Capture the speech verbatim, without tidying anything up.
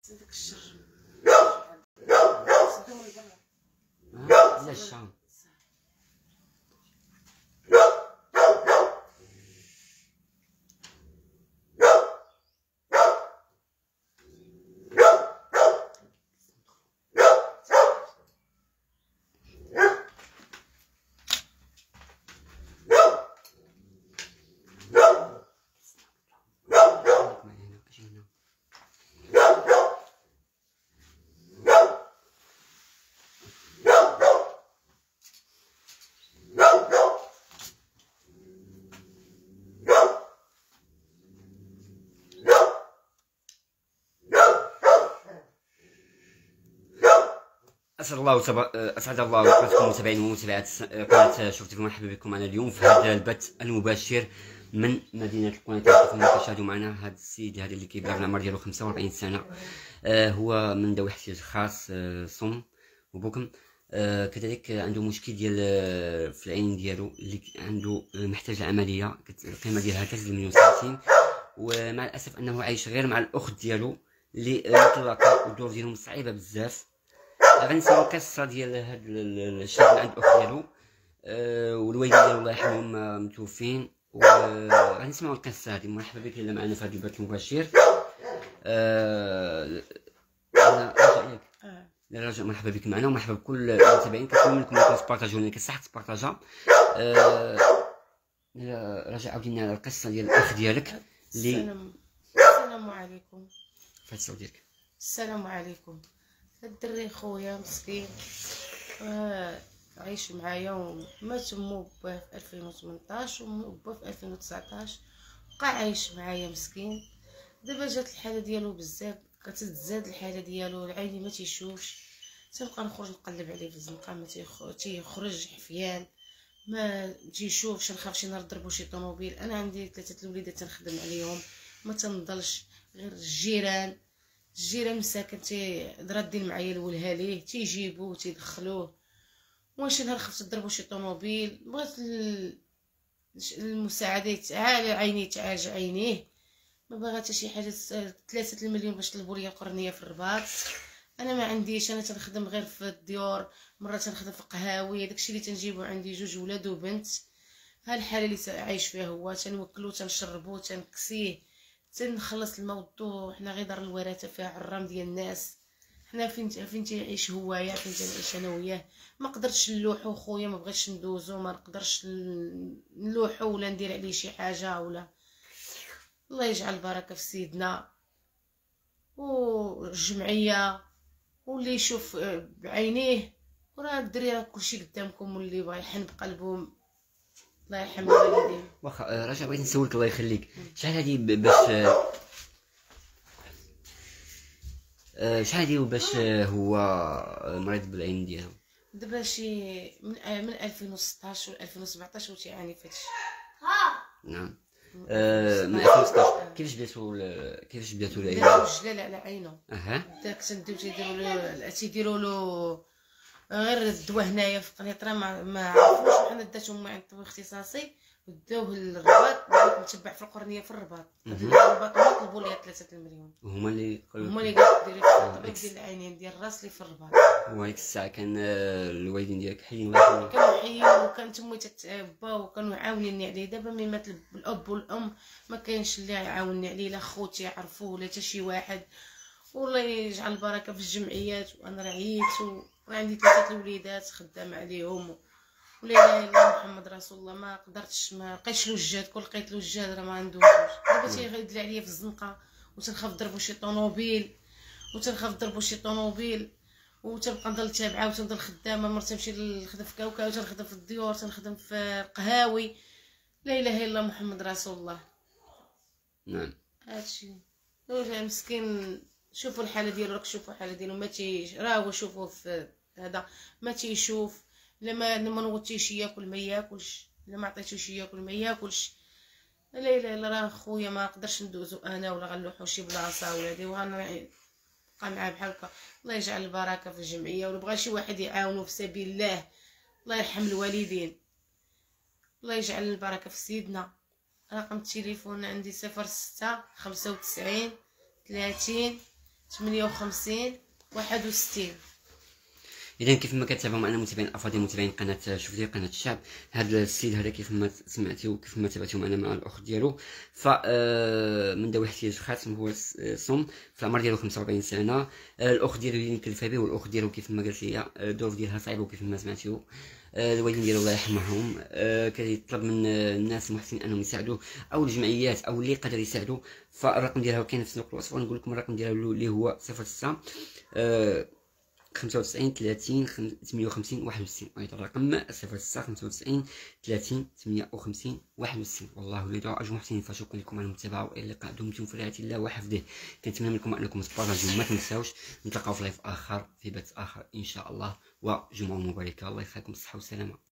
هذاك الشر لا الشام اسعد الله وتب... اسعد الله اوقاتكم متابعين ومتابعات قناه شوف تيفي. مرحبا بكم. انا اليوم في هذا البث المباشر من مدينه القنيطره. كما كتشاهدوا معنا هذا السيد هذا اللي كيبلغ العمر ديالو خمسة وأربعين سنه. آه هو من ذوي احتياج خاص، آه صم وبكم. آه كذلك عنده مشكل ديال آه في العين ديالو اللي عنده آه محتاج لعمليه. القيمه ديالها ثلاثة مليون وثلاثين، ومع الاسف انه عايش غير مع الاخت ديالو اللي مطلقه والظروف ديالهم صعيبه بزاف. غنسمعوا القصه ديال هاد الشاب اللي عند الاخت ديالو، أه والوالدين ديالو الله يرحمهم متوفين، وغنسمعوا القصه هذه. مرحبا بك اللي معنا في هذا البث المباشر. أه انا راجع ياك لا راجع. مرحبا بك معنا ومرحبا بكل المتابعين. كنتمنى منكم انكم تبارطاجيو لنا، كصح تبارطاجا. أه راجع عاودي لنا على القصه ديال الاخ ديالك اللي السلام السلام عليكم. فهاد الصوت ديالك. السلام عليكم. الدري خويا مسكين آه عايش معايا، ومات مو باه في ألفين وثمنطاش ومو باه في ألفين وتسعطاش. بقى عايش معايا مسكين. دابا جات الحاله ديالو بزاف، كتتزاد الحاله ديالو، العيني ما تيشوفش. تنبقى نخرج نقلب عليه في الزنقه، ما تيخرج حفيان، ما تيشوفش. نخاف شي نهار نضربو شي طوموبيل. انا عندي ثلاثه الوليدات تنخدم عليهم، ما تنضلش غير الجيران الجيران مساكن تيردين معايا الولها ليه، تيجيبوه تيدخلوه. واش نهار خفت تضربوا شي طوموبيل، بغيت المساعده يتعالج عيني تعالج عينيه، ما باغا حتى شي حاجه. ثلاثة المليون باش طلبوا لي القرنيه في الرباط. انا ما عنديش، انا تنخدم غير في الديور، مرات تنخدم في قهاوي. داكشي اللي تنجيبو. عندي جوج ولاد وبنت. ها الحاله اللي عايش فيها هو. تنوكلو تنشربو تنكسيه تنخلص الموضوع. حنا غير دار الوراثه فيها عرام ديال الناس. حنا فين فين تيعيش هوايا، فين تنعيش انا وياه. ما قدرتش نلوحو خويا، ما بغيتش ندوزو، ما نقدرش نلوحو ولا ندير عليه شي حاجه ولا. الله يجعل البركه في سيدنا والجمعيه، واللي يشوف بعينيه. وراه الدري راه كلشي قدامكم، واللي بغا يحن بقلبو الله يرحم الوالدين. واخا رجع بغيت نسولك الله يخليك، شحال هادي باش شحال هادي باش هو مريض بالعين ديالو؟ دابا شي من من ألفين وستطاش و ألفين وسبعطاش وتيعاني فهادشي. نعم. آه من ألفين وستطاش. كيفاش بداتو كيفاش بداتو العين؟ بداتو جلال على عينو. اها داك تنديو تيديروا له تيديروا له غير الدواء هنايا في قنيطره. ما ما عرفوش. حنا داتهم عند طبيب اختصاصي وداوه للرباط. بغيت نتبع في القرنيه في الرباط. الرباط هما طلبوا لي ثلاثة المليون. هما اللي هما اللي قالوا ديري في الطبيب ديال العينين ديال الراس اللي في الرباط. وهيك الساعه كان الوالدين ديالك حيين الله يرحمهم؟ كانوا حيين، وكان تمي تتعبى، وكانوا يعاونيني عليه. دابا ملي مات الاب والام ما كاينش اللي يعاونني عليه، لا خوتي يعرفوه ولا حتى شي واحد. والله يجعل البركه في الجمعيات. وانا راه عييت، وعندي ثلاثه الوليدات خدامه عليهم، ولا اله الا الله محمد رسول الله. ما قدرتش، ما لقيتش له الجهد. كون لقيت له الجهد راه ما عندوش. دابا تيغيدل عليا في الزنقه، وتنخاف نضربو شي طوموبيل وتنخاف نضربو شي طوموبيل وتنبقى نضل تابعه، وتنضل خدامه. مرت تمشي نخدم في كاوكا، وتنخدم في الديور، تنخدم في القهاوي. لا اله الا الله محمد رسول الله. نعم هادشي هو مسكين. شوفوا الحاله ديالو، راك شوفوا الحاله ديالو. ما تي راه هو شوفوا في هذا ما تيشوف. لما لما نوضتيش ياكل ما ياكلش، لما عطيتوش ياكل ما ياكلش. لا اله الا راه خويا ما نقدرش ندوزو انا ولا غنلوحو شي بلاصه ولا هادي. وغنبقى معاه بحال هكا. الله يجعل البركه في الجمعيه، ولا بغى شي واحد يعاونو في سبيل الله الله يرحم الوالدين. الله يجعل البركه في سيدنا. رقم التليفون عندي صفر ستة خمسة وتسعين ثلاثين ثمانية وخمسين واحد وستين. اذا كيف ما كتابعوا معنا متابعين الافاضل متابعين قناه شوف ديال قناه الشعب، هذا السيد هذا كيف ما سمعتوا وكيف ما تابعتوا معنا مع الاخت ديالو، ف من ذوي احتياج خاص هو صم في العمر ديالو خمسة وأربعين سنه. الاخت ديالو اللي مكلفه به، والاخت ديالو كيف ما قالت لي الظروف ديالها صعيبه وكيف ما سمعتوا. الوالدين ديالو الله يرحمهم كيطلب من الناس المحسنين انهم يساعدوه او الجمعيات او اللي قادر يساعدوا. فالرقم ديالها كاين في صندوق الوصف، ونقول لكم الرقم ديالها اللي هو صفر ستة خمسة وتسعين ثلاثين ثمانية وخمسين واحد وستين. أيضا الرقم صفر ستة خمسة وتسعين ثلاثين ثمانية وخمسين واحد وستين. والله يدعو أجر محسنين. فشكرا لكم على المتابعة وإلى اللقاء. دمتم في رعاية الله وحفظه. كنتمنى منكم أنكم تبارطاجوا، ما تنساوش. نتلاقاو في لايف آخر في بث آخر إن شاء الله، وجمعة مباركة. الله يخليكم، الصحة والسلامة.